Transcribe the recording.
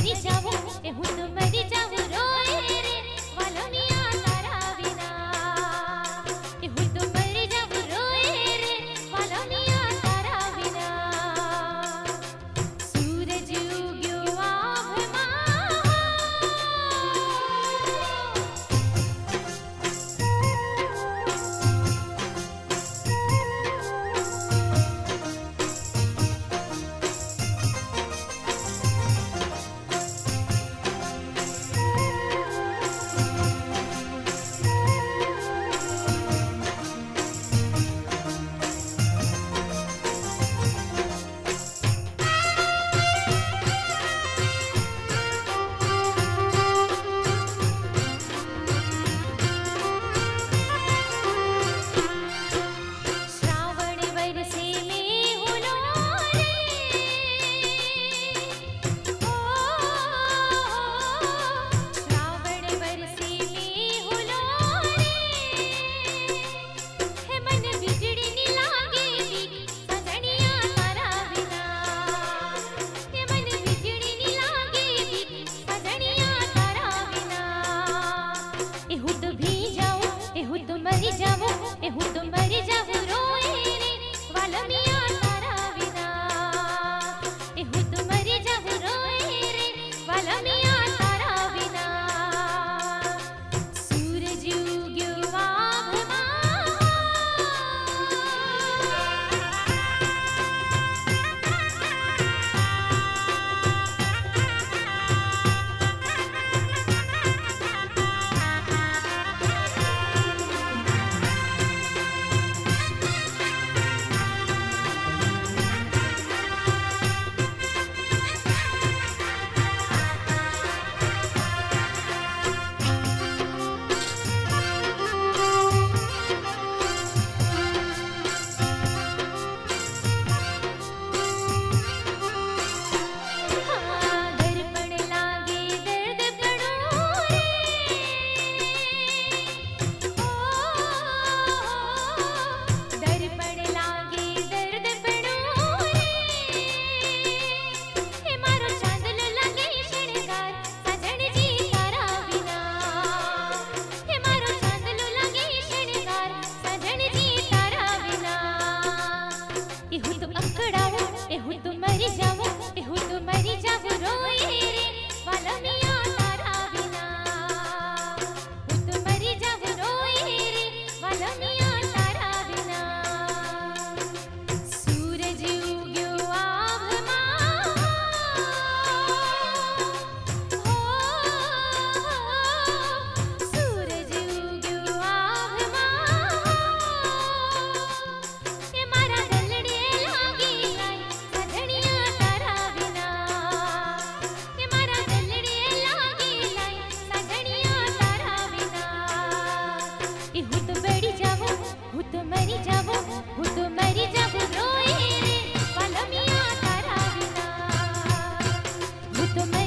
मरी जाऊं ए हूँ तो मरी जाऊं रोए रे वाला मिया तारा बिना ए हूँ तो मरी जाऊं रोए रे वाला मिया तारा बिना सूरज उग्यो आभमा मरी जाऊं ए हूँ तो मरी जाऊं रोए रे वाला मिया तारा बिना ए हूँ तो मरी जाऊं रोए रे वाला मिया तारा बिना सूरज उग्यो आभमा मरी जाऊं ए हूँ तो मरी जाऊं रोए रे वाला मिया तारा बिना हूँ तो मरी जाऊं रोए रे वाला मिया तारा बिना सूरज उग्यो आभमा हो सूरज उग्यो आभमा ये मारा गलड़े लागी आई सजनिया तारा बिना ये मारा गलड़े लागी लाई सजनिया तारा बिना ए हूँ तो बड़ी जाऊं हूँ तो मरी जाऊं हूँ तो मरी जाऊं रोए रे वाला मिया तारा बिना हूँ तो